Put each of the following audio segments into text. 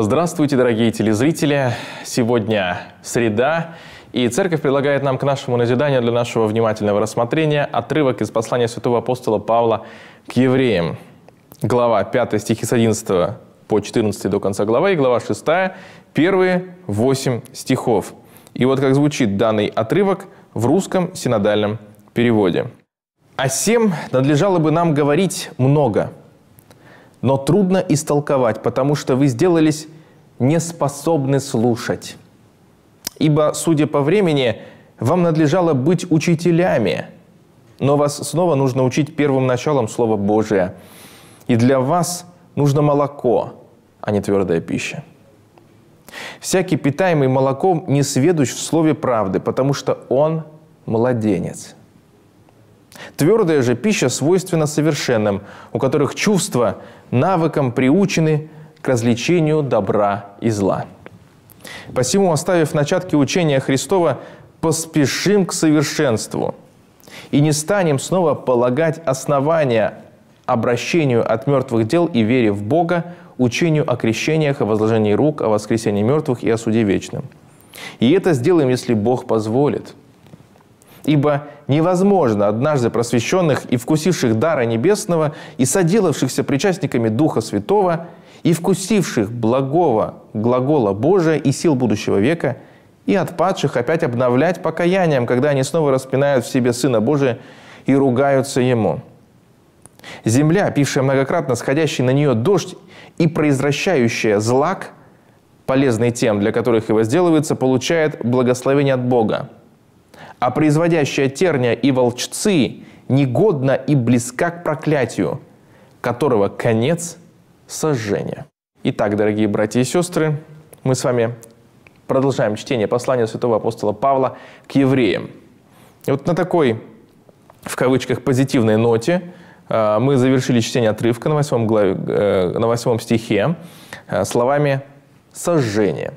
Здравствуйте, дорогие телезрители! Сегодня среда, и Церковь предлагает нам к нашему назиданию для нашего внимательного рассмотрения отрывок из послания святого апостола Павла к евреям. Глава 5, стихи с 11 по 14 до конца главы, и глава 6, первые 8 стихов. И вот как звучит данный отрывок в русском синодальном переводе. «О сем надлежало бы нам говорить много, но трудно истолковать, потому что вы сделались неспособны слушать. Ибо, судя по времени, вам надлежало быть учителями, но вас снова нужно учить первым началом Слова Божия. И для вас нужно молоко, а не твердая пища. Всякий, питаемый молоком, не сведущ в слове правды, потому что он младенец. Твердая же пища свойственна совершенным, у которых чувства навыком приучены к развлечению добра и зла. Посему, оставив начатки учения Христова, поспешим к совершенству и не станем снова полагать основания обращению от мертвых дел и вере в Бога, учению о крещениях, о возложении рук, о воскресении мертвых и о суде вечном. И это сделаем, если Бог позволит. Ибо невозможно однажды просвещенных и вкусивших дара небесного, и соделавшихся причастниками Духа Святого, и вкусивших благого глагола Божия и сил будущего века, и отпадших опять обновлять покаянием, когда они снова распинают в себе Сына Божия и ругаются Ему. Земля, пившая многократно сходящий на нее дождь и произвращающая злак, полезный тем, для которых и возделывается, получает благословение от Бога. А производящая терния и волчцы негодна и близка к проклятию, которого конец – сожжение». Итак, дорогие братья и сестры, мы с вами продолжаем чтение послания святого апостола Павла к евреям. И вот на такой, в кавычках, позитивной ноте мы завершили чтение отрывка на 8 стихе словами «сожжение».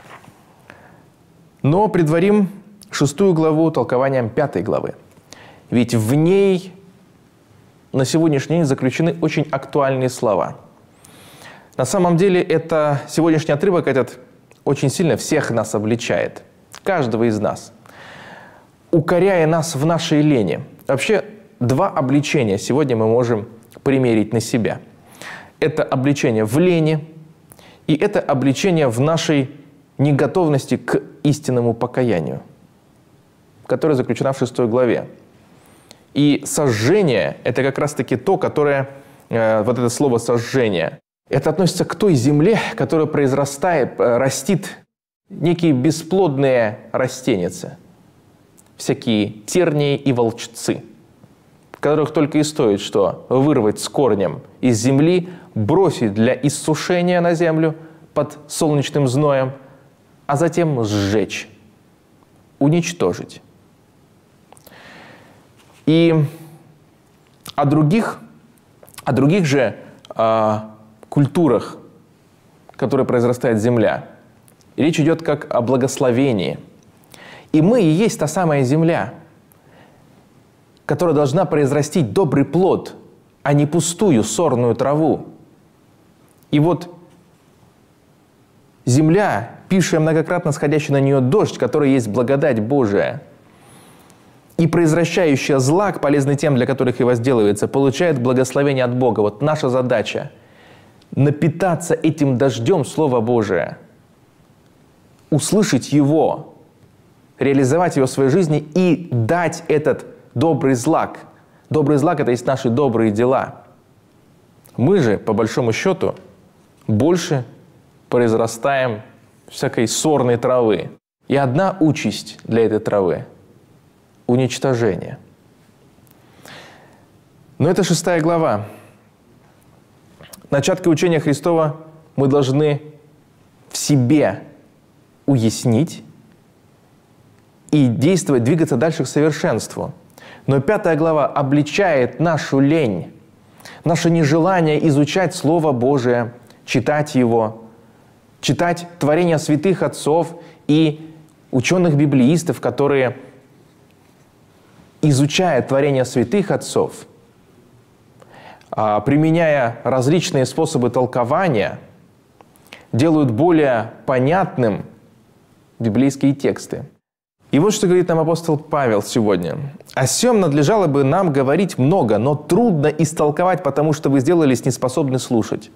Но предварим 6 главу толкованием 5 главы. Ведь в ней на сегодняшний день заключены очень актуальные слова. На самом деле, это сегодняшний отрывок этот очень сильно всех нас обличает, каждого из нас, укоряя нас в нашей лени. Вообще, два обличения сегодня мы можем примерить на себя. Это обличение в лени, и это обличение в нашей неготовности к истинному покаянию, которая заключена в 6 главе. И сожжение – это как раз-таки то, которое, вот это слово «сожжение», это относится к той земле, которая произрастает, растит некие бесплодные растеницы, всякие тернии и волчцы, которых только и стоит, что вырвать с корнем из земли, бросить для иссушения на землю под солнечным зноем, а затем сжечь, уничтожить. И о других же культурах, которые произрастает земля, речь идет как о благословении. И мы и есть та самая земля, которая должна произрастить добрый плод, а не пустую сорную траву. И вот земля, пившая многократно сходящий на нее дождь, который есть благодать Божия, и произвращающая злак, полезный тем, для которых и возделывается, получает благословение от Бога. Вот наша задача – напитаться этим дождем Слова Божия, услышать его, реализовать его в своей жизни и дать этот добрый злак. Добрый злак – это есть наши добрые дела. Мы же, по большому счету, больше произрастаем всякой сорной травы. И одна участь для этой травы – уничтожение. Но это 6 глава. Начатки учения Христова мы должны в себе уяснить и действовать, двигаться дальше к совершенству. Но 5 глава обличает нашу лень, наше нежелание изучать Слово Божие, читать его, читать творения святых отцов и ученых-библеистов, которые, изучая творения святых отцов, применяя различные способы толкования, делают более понятным библейские тексты. И вот что говорит нам апостол Павел сегодня. «О сем надлежало бы нам говорить много, но трудно истолковать, потому что вы сделались неспособны слушать».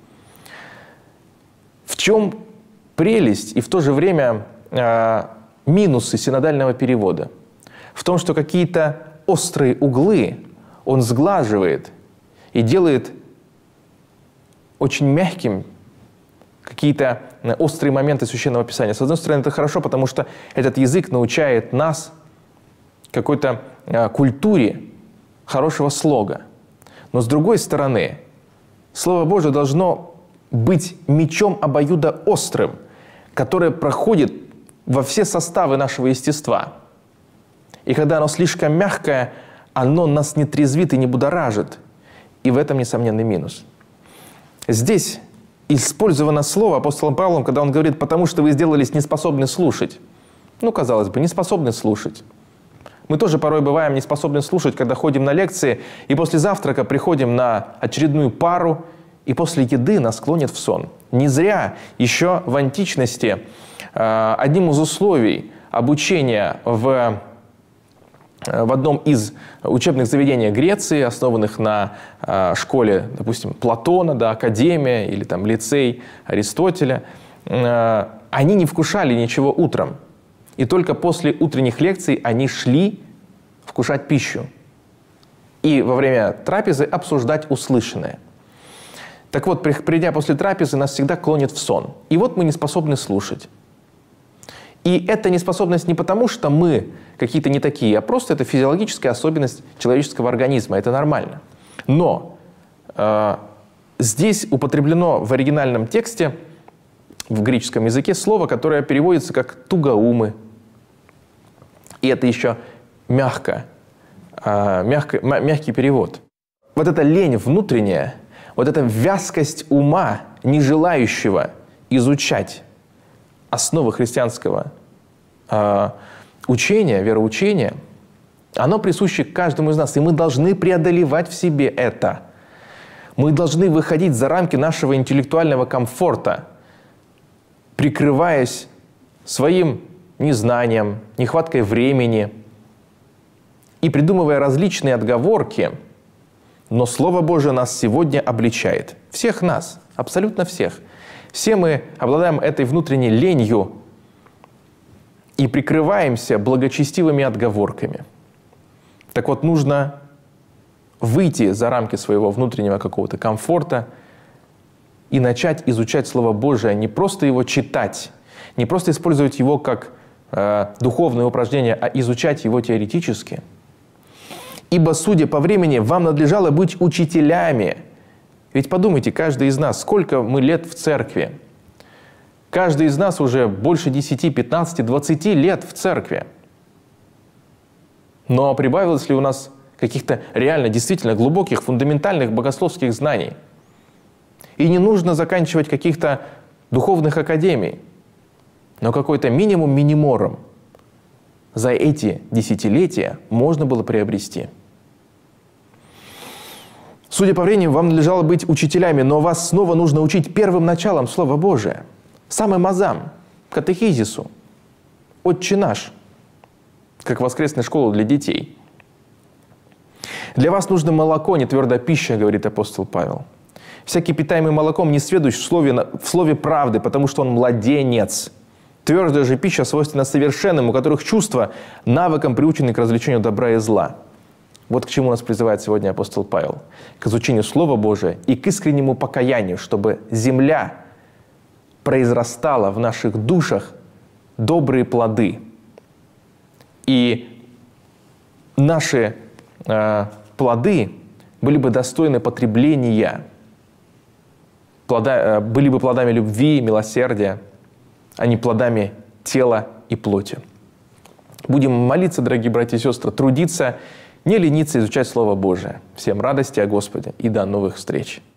В чем прелесть и в то же время минусы синодального перевода? В том, что какие-то острые углы он сглаживает и делает очень мягким какие-то острые моменты Священного Писания. С одной стороны, это хорошо, потому что этот язык научает нас какой-то культуре хорошего слога. Но с другой стороны, Слово Божие должно быть мечом обоюдоострым, которое проходит во все составы нашего естества. И когда оно слишком мягкое, оно нас не трезвит и не будоражит. И в этом несомненный минус. Здесь использовано слово апостолом Павлом, когда он говорит: «потому что вы сделались неспособны слушать». Ну, казалось бы, неспособны слушать. Мы тоже порой бываем неспособны слушать, когда ходим на лекции, и после завтрака приходим на очередную пару, и после еды нас клонит в сон. Не зря еще в античности одним из условий обучения в одном из учебных заведений Греции, основанных на школе, допустим, Платона, да, Академия или там лицей Аристотеля, они не вкушали ничего утром. И только после утренних лекций они шли вкушать пищу. И во время трапезы обсуждать услышанное. Так вот, придя после трапезы, нас всегда клонит в сон. И вот мы не способны слушать. И эта неспособность не потому, что мы какие-то не такие, а просто это физиологическая особенность человеческого организма. Это нормально. Но здесь употреблено в оригинальном тексте, в греческом языке, слово, которое переводится как «тугоумы». И это еще мягкий перевод. Вот эта лень внутренняя, вот эта вязкость ума, не желающего изучать основы христианского учения, вероучения, оно присуще каждому из нас. И мы должны преодолевать в себе это. Мы должны выходить за рамки нашего интеллектуального комфорта, прикрываясь своим незнанием, нехваткой времени и придумывая различные отговорки. Но Слово Божие нас сегодня обличает. Всех нас, абсолютно всех. Все мы обладаем этой внутренней ленью и прикрываемся благочестивыми отговорками. Так вот, нужно выйти за рамки своего внутреннего какого-то комфорта и начать изучать Слово Божие, не просто его читать, не просто использовать его как духовное упражнение, а изучать его теоретически. Ибо, судя по времени, вам надлежало быть учителями. Ведь подумайте, каждый из нас, сколько мы лет в церкви? Каждый из нас уже больше 10, 15, 20 лет в церкви. Но прибавилось ли у нас каких-то реально, действительно глубоких, фундаментальных богословских знаний? И не нужно заканчивать каких-то духовных академий, но какой-то минимум минимором за эти десятилетия можно было приобрести. Судя по времени, вам надлежало быть учителями, но вас снова нужно учить первым началом Слова Божия, самым азам, катехизису, «Отче наш», как воскресная школа для детей. Для вас нужно молоко, не твердая пища, говорит апостол Павел. Всякий питаемый молоком не сведущ в слове правды, потому что он младенец. Твердая же пища свойственна совершенным, у которых чувства навыком приучены к развлечению добра и зла. Вот к чему нас призывает сегодня апостол Павел. К изучению Слова Божия и к искреннему покаянию, чтобы земля произрастала в наших душах добрые плоды. И наши плоды были бы достойны потребления, были бы плодами любви, милосердия, а не плодами тела и плоти. Будем молиться, дорогие братья и сестры, трудиться, не лениться изучать Слово Божие. Всем радости о Господе и до новых встреч!